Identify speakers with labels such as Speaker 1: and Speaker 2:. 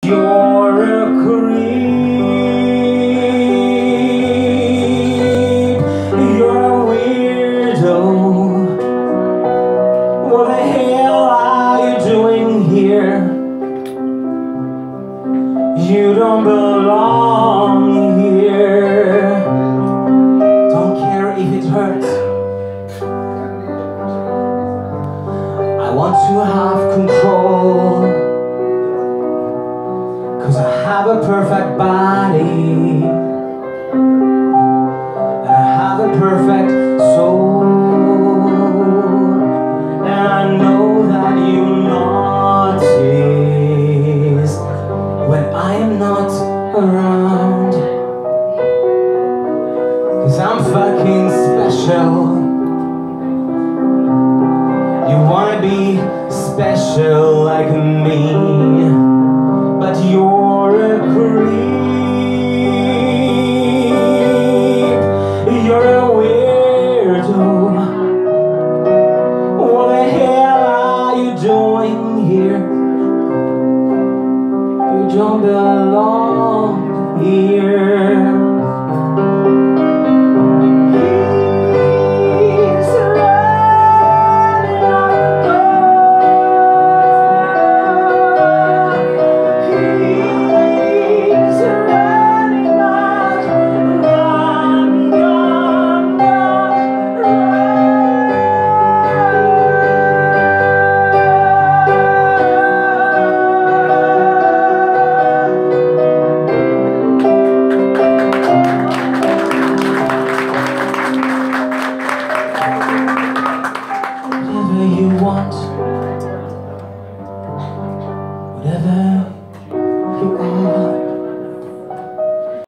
Speaker 1: You're a creep. You're a weirdo. What the hell are you doing here? You don't belong here. Don't care if it hurts. I want to have control, 'cause I have a perfect body, and I have a perfect soul, and I know that you notice when I am not around, 'cause I'm fucking special. You wanna be special like me, but you're a creep. You're a weirdo. What the hell are you doing here? You don't belong here.